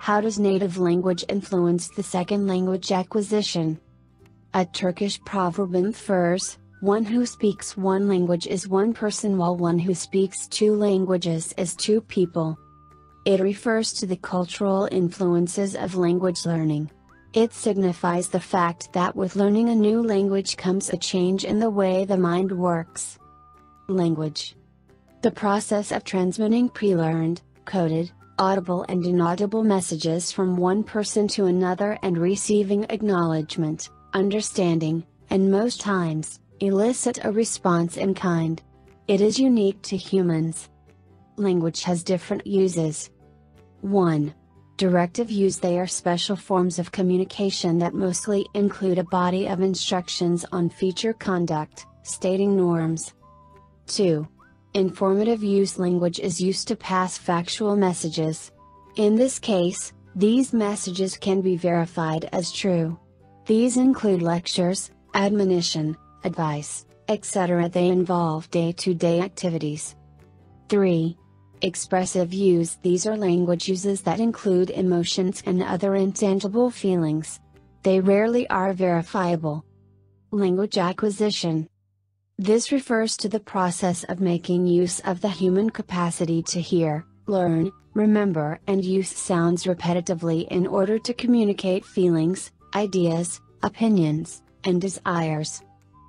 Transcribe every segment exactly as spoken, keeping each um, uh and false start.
How does native language influence the second language acquisition? A Turkish proverb infers, one who speaks one language is one person while one who speaks two languages is two people. It refers to the cultural influences of language learning. It signifies the fact that with learning a new language comes a change in the way the mind works. Language. The process of transmitting pre-learned, coded, audible and inaudible messages from one person to another and receiving acknowledgement, understanding, and most times, elicit a response in kind. It is unique to humans. Language has different uses. one. Directive use. They are special forms of communication that mostly include a body of instructions on future conduct, stating norms. two. Informative use. Language is used to pass factual messages. In this case, these messages can be verified as true. These include lectures, admonition, advice, et cetera. They involve day-to-day activities. three. Expressive use. These are language uses that include emotions and other intangible feelings. They rarely are verifiable. Language acquisition. This refers to the process of making use of the human capacity to hear, learn, remember and use sounds repetitively in order to communicate feelings, ideas, opinions, and desires.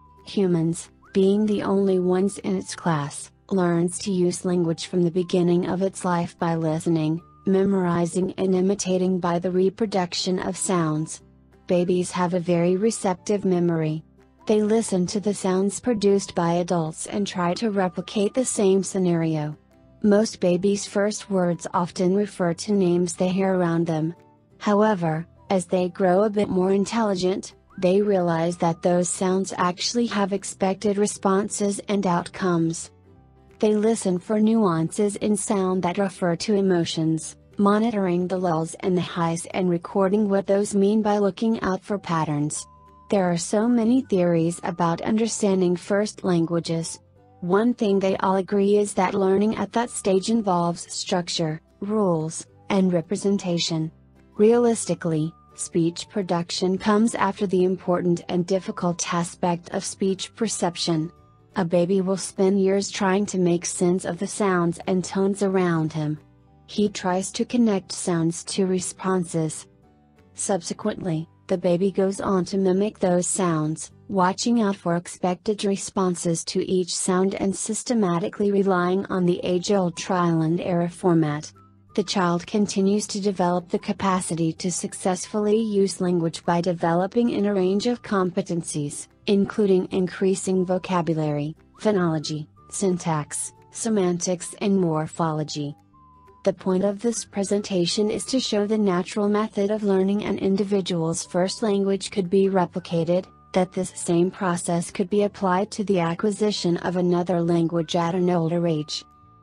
Humans, being the only ones in its class, learns to use language from the beginning of its life by listening, memorizing and imitating by the reproduction of sounds. Babies have a very receptive memory. They listen to the sounds produced by adults and try to replicate the same scenario. Most babies' first words often refer to names they hear around them. However, as they grow a bit more intelligent, they realize that those sounds actually have expected responses and outcomes. They listen for nuances in sound that refer to emotions, monitoring the lulls and the highs and recording what those mean by looking out for patterns. There are so many theories about understanding first languages. One thing they all agree is that learning at that stage involves structure, rules, and representation. Realistically, speech production comes after the important and difficult aspect of speech perception. A baby will spend years trying to make sense of the sounds and tones around him. He tries to connect sounds to responses. Subsequently, the baby goes on to mimic those sounds, watching out for expected responses to each sound and systematically relying on the age-old trial and error format. The child continues to develop the capacity to successfully use language by developing in a range of competencies, including increasing vocabulary, phonology, syntax, semantics and morphology. The point of this presentation is to show the natural method of learning an individual's first language could be replicated, that this same process could be applied to the acquisition of another language at an older age.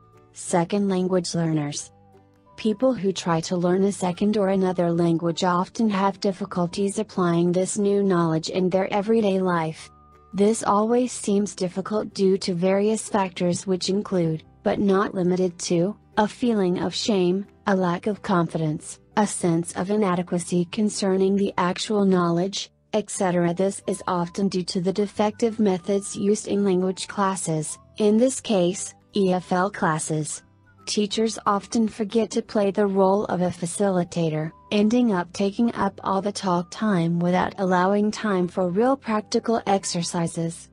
Second language learners. People who try to learn a second or another language often have difficulties applying this new knowledge in their everyday life. This always seems difficult due to various factors which include, but not limited to, a feeling of shame, a lack of confidence, a sense of inadequacy concerning the actual knowledge, et cetera. This is often due to the defective methods used in language classes, in this case, E F L classes. Teachers often forget to play the role of a facilitator, ending up taking up all the talk time without allowing time for real practical exercises.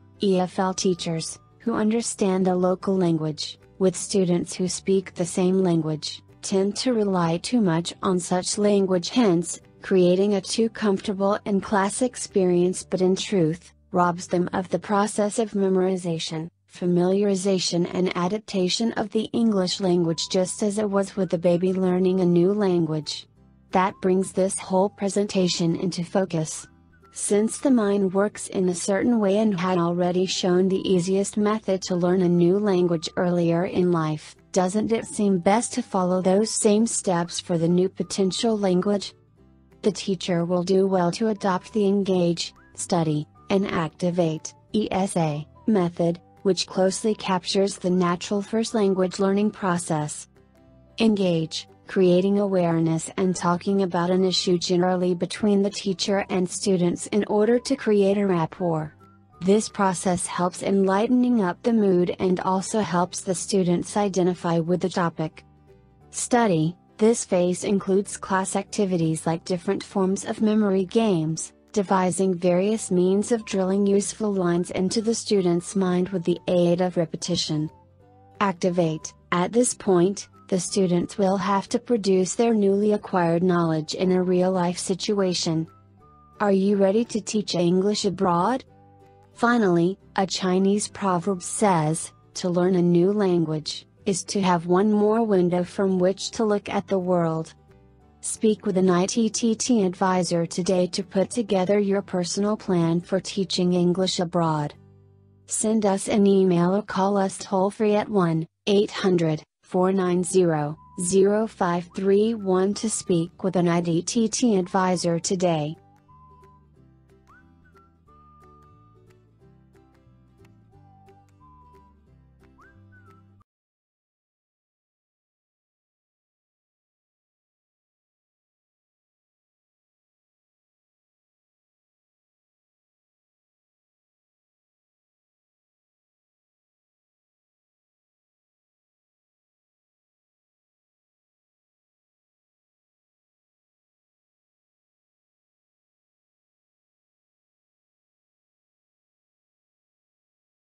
E F L teachers, who understand a local language, with students who speak the same language, tend to rely too much on such language, hence, creating a too comfortable and class experience, but in truth, robs them of the process of memorization, familiarization and adaptation of the English language, just as it was with the baby learning a new language. That brings this whole presentation into focus. Since the mind works in a certain way and had already shown the easiest method to learn a new language earlier in life, doesn't it seem best to follow those same steps for the new potential language? The teacher will do well to adopt the engage, study, and activate E S A method, which closely captures the natural first language learning process. Engage, creating awareness and talking about an issue generally between the teacher and students in order to create a rapport. This process helps in lightening up the mood and also helps the students identify with the topic. Study. This phase includes class activities like different forms of memory games, devising various means of drilling useful lines into the student's mind with the aid of repetition. Activate. At this point, the students will have to produce their newly acquired knowledge in a real-life situation. Are you ready to teach English abroad? Finally, a Chinese proverb says, to learn a new language is to have one more window from which to look at the world. Speak with an I T T T advisor today to put together your personal plan for teaching English abroad. Send us an email or call us toll-free at one eight hundred, four nine zero, zero five three one to speak with an I T T T advisor today.